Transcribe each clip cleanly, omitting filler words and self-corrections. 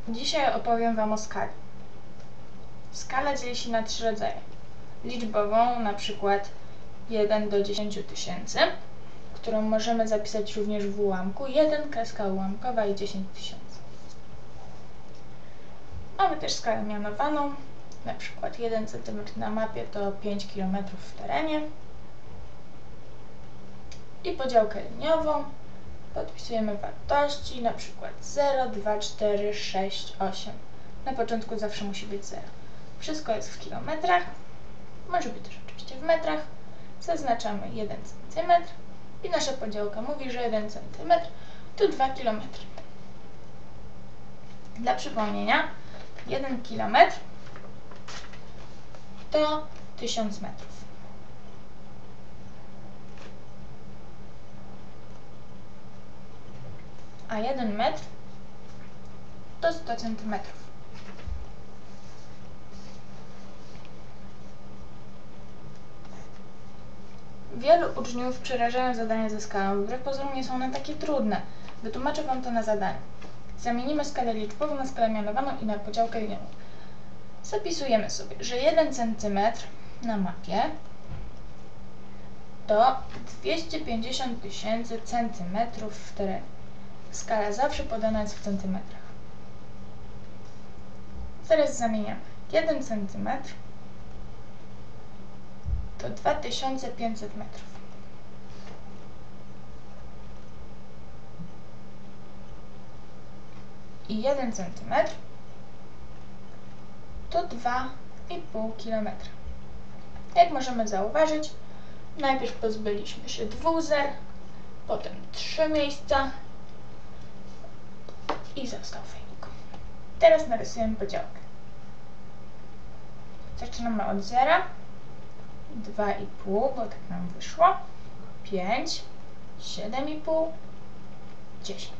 Dzisiaj opowiem Wam o skali. Skala dzieli się na 3 rodzaje. Liczbową, na przykład 1 do 10 000, którą możemy zapisać również w ułamku 1, kreska ułamkowa i 10 000. Mamy też skalę mianowaną, na przykład 1 cm na mapie to 5 km w terenie. I podziałkę liniową. Podpisujemy wartości, na przykład 0, 2, 4, 6, 8. Na początku zawsze musi być 0. Wszystko jest w kilometrach, może być też oczywiście w metrach. Zaznaczamy 1 cm i nasza podziałka mówi, że 1 cm to 2 km. Dla przypomnienia, 1 km to 1000 metrów. A 1 metr to 100 cm. Wielu uczniów przerażają zadania ze skalą. Wbrew pozorom nie są one takie trudne. Wytłumaczę Wam to na zadaniu. Zamienimy skalę liczbową na skalę mianowaną i na podziałkę liniową. Zapisujemy sobie, że 1 cm na mapie to 250 000 centymetrów w terenie. Skala zawsze podana jest w centymetrach. Teraz zamieniamy. 1 cm to 2500 metrów. I 1 cm to 2,5 km. Jak możemy zauważyć, najpierw pozbyliśmy się 2 zer, potem 3 miejsca i został wynik. Teraz narysujemy podziałkę. Zaczynamy od 0, 2,5, bo tak nam wyszło, 5, 7,5, 10.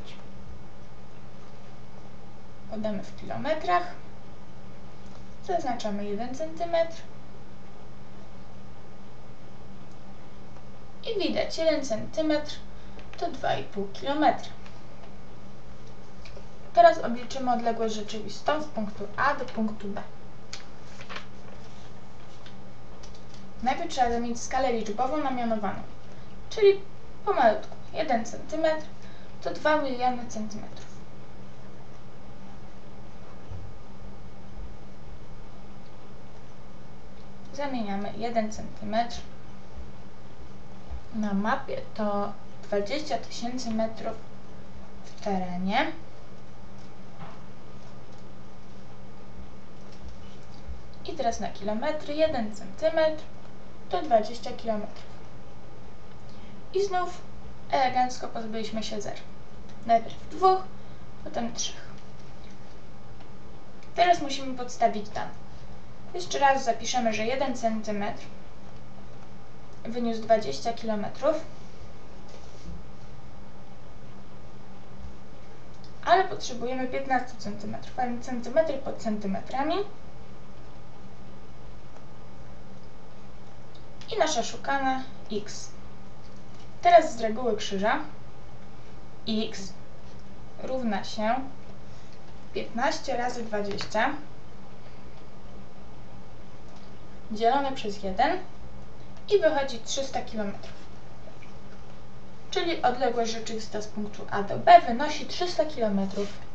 Podamy w kilometrach, zaznaczamy 1 cm i widać 1 cm to 2,5 km. Teraz obliczymy odległość rzeczywistą z punktu A do punktu B. Najpierw trzeba zamienić skalę liczbową na mianowaną, czyli pomalutku 1 cm to 2 miliony centymetrów. Zamieniamy 1 cm na mapie to 20 000 metrów w terenie. I teraz na kilometry 1 cm to 20 km. I znów elegancko pozbyliśmy się 0. Najpierw 2, potem 3. Teraz musimy podstawić dane. Jeszcze raz zapiszemy, że 1 cm wyniósł 20 km, ale potrzebujemy 15 cm, a więc centymetry pod centymetrami. I nasza szukana x. Teraz z reguły krzyża x równa się 15 razy 20 dzielone przez 1 i wychodzi 300 km. Czyli odległość rzeczywista z punktu A do B wynosi 300 km.